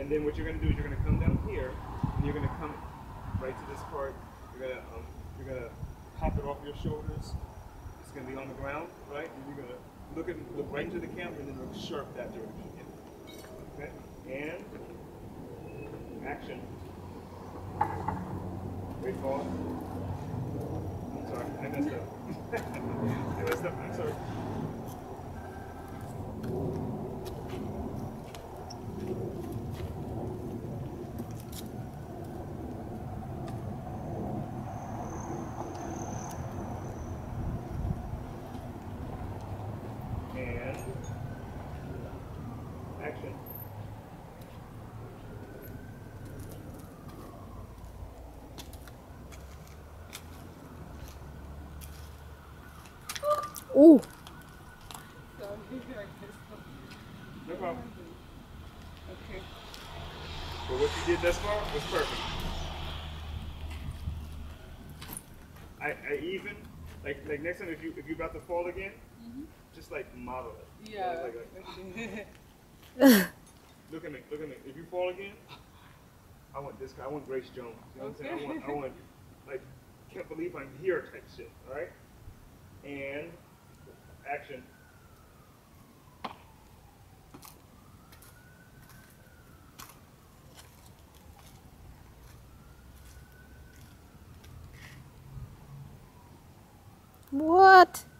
And then what you're gonna do is you're gonna come down here, and you're gonna come right to this part. You're gonna pop it off your shoulders. It's gonna be on the ground, right? And you're gonna look right into the camera and then look sharp that direction. Okay? And action. Wait for. I'm sorry, I messed up. I messed up. I'm sorry. And action. Ooh. No problem. Okay. But what you did thus far was perfect. I even like next time if you're about to fall again, just like model it. Yeah. Look at me. If you fall again, I want this guy. I want Grace Jones. You know what I'm saying? I want like can't believe I'm here type shit. All right. And action. What?